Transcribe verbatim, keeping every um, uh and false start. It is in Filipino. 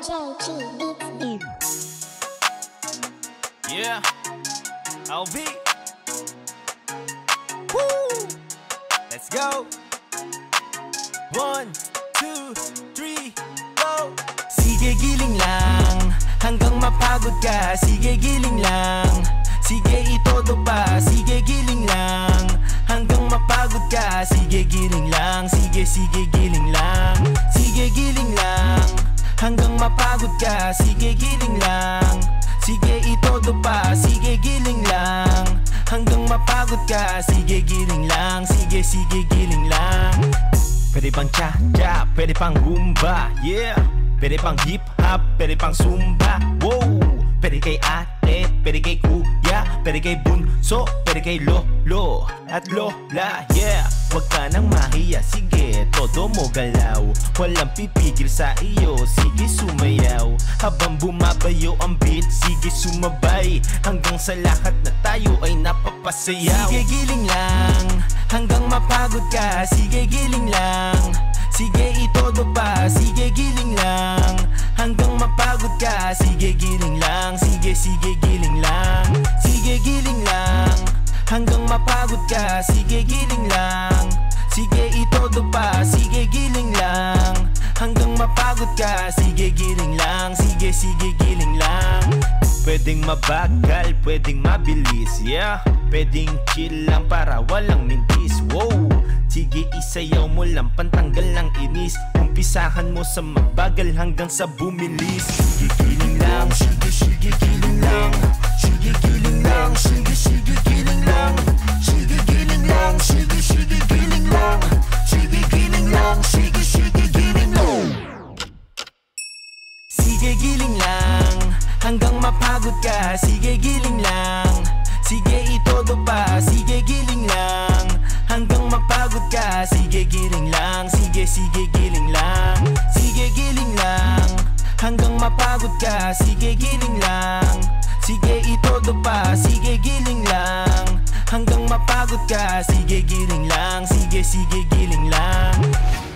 Yeah, L V. Woo! Let's go. One, two, three, go. Sige giling lang hanggang mapagod ka. Sige giling lang. Sige itodo pa. Sige giling lang hanggang mapagod ka. Sige giling lang. Sige sige giling lang. Sige giling lang hanggang mapagod ka. Sige giling lang. Sige itodo pa. Sige giling lang hanggang mapagod ka. Sige giling lang. Sige sige giling lang. Pwede pang cha-cha, pwede pang rumba, yeah. Pwede pang hip-hop, pwede pang zumba, wow. Pwede kay ate, pwede kay kuya, pwede kay bunso, pwede kay lolo at lola, yeah. Huwag ka nang mahiya, sige, todo mo galaw. Walang pipigil sa iyo, sige sumayaw. Habang bumabayo ang beat, sige sumabay. Hanggang sa lahat na tayo ay napapasayaw. Sige giling lang hanggang mapagod ka. Sige giling lang. Sige itodo pa. Sige giling lang hanggang mapagod ka. Sige giling lang. Sige sige giling lang. Sige giling lang hanggang mapagod ka. Sige giling lang. Sige itodo pa. Sige giling lang hanggang mapagod ka. Sige giling lang. Sige sige giling lang. Pwedeng mabagal, pwedeng mabilis, yeah. Pwedeng chill lang para walang mintis, wow. Sige isayaw mo lang, pantanggal ng inis. Umpisahan mo sa mabagal hanggang sa bumilis. Sige giling lang, sige sige giling lang. Sige giling lang, sige sige giling lang. Sige giling lang, sige sige giling lang. Sige giling lang, sige sige giling lang. Sige giling lang hanggang mapagod ka. Sige giling lang. Sige itodo pa. Sige giling lang hanggang mapagod ka. Sige giling lang. Sige sige giling lang. Sige giling lang hanggang mapagod ka. Sige giling lang. Sige itodo pa. Sige giling lang hanggang mapagod ka. Sige giling lang. Sige sige giling lang.